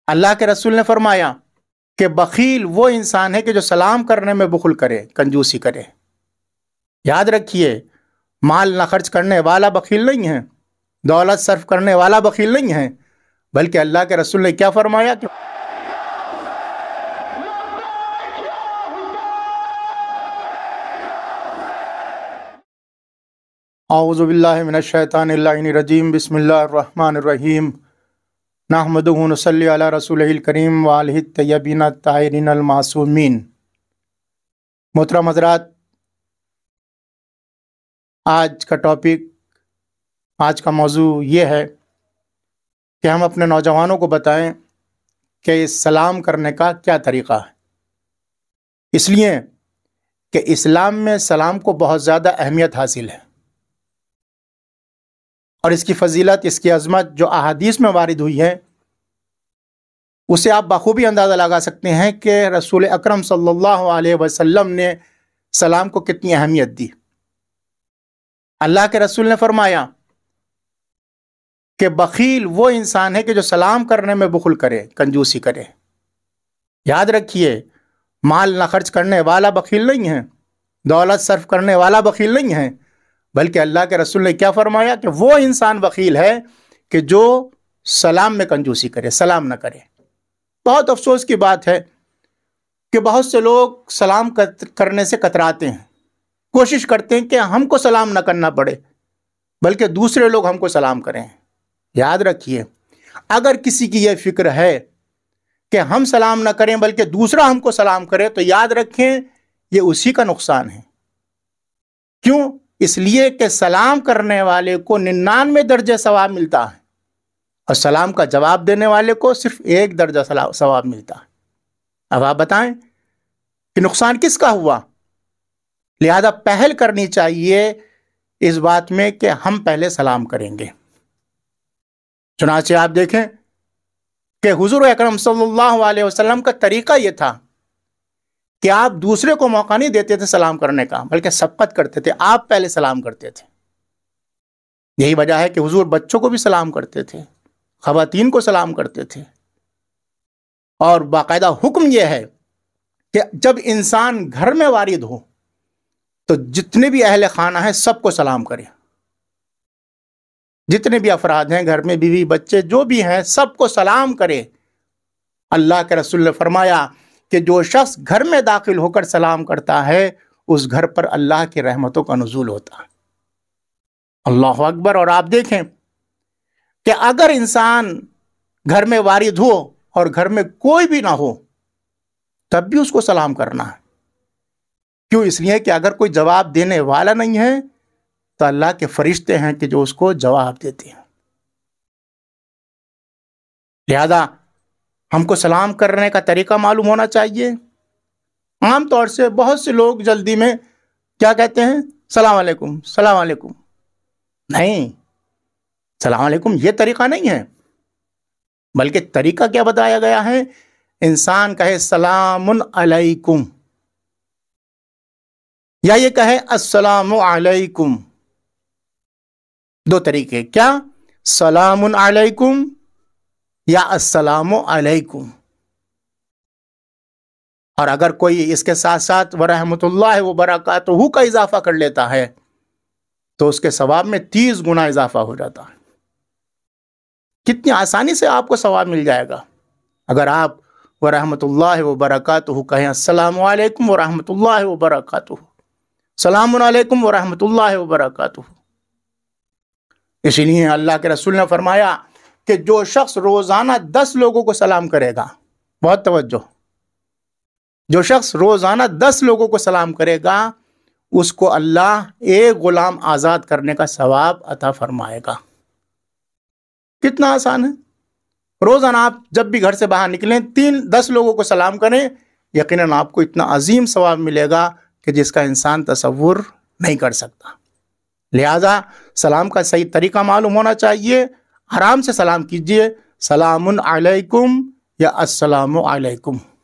اللہ کے رسول نے فرمایا کہ بخیل وہ انسان ہے کہ جو سلام کرنے میں بخل کرے، کنجوسی کرے۔ یاد رکھیے، مال نہ خرچ کرنے والا بخیل نہیں ہے، دولت صرف کرنے والا بخیل نہیں ہے، بلکہ اللہ کے رسول نے کیا فرمایا کہ اعوذ باللہ من الشیطان اللعین الرجیم، بسم اللہ الرحمن الرحیم، نحمدہ ونصلی علی رسولہ الکریم وآلہ الطیبین الطاہرین المعصومین۔ محترم حضرات، آج کا ٹاپک، آج کا موضوع یہ ہے کہ ہم اپنے نوجوانوں کو بتائیں کہ سلام کرنے کا کیا طریقہ ہے، اس لیے کہ اسلام میں سلام کو بہت زیادہ اہمیت حاصل ہے، اور اس کی فضیلت، اس کی عظمت جو احادیث میں وارد ہوئی ہے، اسے آپ بخوبی اندازہ لگا سکتے ہیں کہ رسول اکرم صلی اللہ علیہ وسلم نے سلام کو کتنی اہمیت دی۔ اللہ کے رسول نے فرمایا کہ بخیل وہ انسان ہے کہ جو سلام کرنے میں بخل کرے، کنجوسی کرے۔ یاد رکھیے، مال نہ خرچ کرنے والا بخیل نہیں ہے، دولت صرف کرنے والا بخیل نہیں ہے، بلکہ اللہ کے رسول نے کیا فرمایا کہ وہ انسان بخیل ہے کہ جو سلام میں کنجوسی کرے، سلام نہ کرے۔ بہت افسوس کی بات ہے کہ بہت سے لوگ سلام کرنے سے کتراتے ہیں، کوشش کرتے ہیں کہ ہم کو سلام نہ کرنا پڑے بلکہ دوسرے لوگ ہم کو سلام کریں۔ یاد رکھیے، اگر کسی کی یہ فکر ہے کہ ہم سلام نہ کریں بلکہ دوسرا ہم کو سلام کرے، تو یاد رکھیں یہ اسی کا نقصان ہے۔ کیوں؟ اس لیے کہ سلام کرنے والے کو 99 درجہ ثواب ملتا ہے، اور سلام کا جواب دینے والے کو صرف 1 درجہ ثواب ملتا ہے۔ اب آپ بتائیں کہ نقصان کس کا ہوا؟ لہذا پہل کرنی چاہیے اس بات میں کہ ہم پہلے سلام کریں گے۔ چنانچہ آپ دیکھیں کہ حضور اکرم صلی اللہ علیہ وسلم کا طریقہ یہ تھا کہ آپ دوسرے کو موقع نہیں دیتے تھے سلام کرنے کا، بلکہ سبقت کرتے تھے، آپ پہلے سلام کرتے تھے۔ یہی وجہ ہے کہ حضور بچوں کو بھی سلام کرتے تھے، خواتین کو سلام کرتے تھے، اور باقاعدہ حکم یہ ہے کہ جب انسان گھر میں وارد ہو تو جتنے بھی اہل خانہ ہیں سب کو سلام کرے، جتنے بھی افراد ہیں گھر میں، بیوی بچے جو بھی ہیں، سب کو سلام کرے۔ اللہ کے رسول نے فرمایا کہ جو شخص گھر میں داخل ہو کر سلام کرتا ہے، اس گھر پر اللہ کی رحمتوں کا نزول ہوتا ہے۔ اللہ اکبر۔ اور آپ دیکھیں کہ اگر انسان گھر میں وارد ہو اور گھر میں کوئی بھی نہ ہو تب بھی اس کو سلام کرنا ہے۔ کیوں؟ اس لیے کہ اگر کوئی جواب دینے والا نہیں ہے تو اللہ کے فرشتے ہیں کہ جو اس کو جواب دیتے ہیں۔ لہذا ہم کو سلام کرنے کا طریقہ معلوم ہونا چاہیے۔ عام طور سے بہت سے لوگ جلدی میں کیا کہتے ہیں؟ السلام علیکم، السلام علیکم۔ نہیں، السلام علیکم یہ طریقہ نہیں ہے، بلکہ طریقہ کیا بتایا گیا ہے؟ انسان کہے سلام علیکم، یا یہ کہے السلام علیکم۔ 2 طریقے، کیا؟ سلام علیکم یا السلام علیکم۔ اور اگر کوئی اس کے ساتھ ساتھ ورحمۃ اللہ وبرکاتہ کا اضافہ کر لیتا ہے تو اس کے ثواب میں 30 گنا اضافہ ہو جاتا ہے۔ کتنی آسانی سے آپ کو ثواب مل جائے گا اگر آپ ورحمۃ اللہ وبرکاتہ کہیں السلام علیکم ورحمۃ اللہ وبرکاتہ، السلام علیکم ورحمۃ اللہ وبرکاتہ۔ اسی لیے اللہ کے رسول نے فرمایا کہ جو شخص روزانہ 10 لوگوں کو سلام کرے گا، بہت توجہ، جو شخص روزانہ 10 لوگوں کو سلام کرے گا، اس کو اللہ 1 غلام آزاد کرنے کا ثواب عطا فرمائے گا۔ کتنا آسان ہے۔ روزانہ آپ جب بھی گھر سے باہر نکلیں 10 لوگوں کو سلام کریں، یقیناً آپ کو اتنا عظیم ثواب ملے گا کہ جس کا انسان تصور نہیں کر سکتا۔ لہذا سلام کا صحیح طریقہ معلوم ہونا چاہیے۔ آرام سے سلام کیجئے، سلام علیکم یا السلام علیکم۔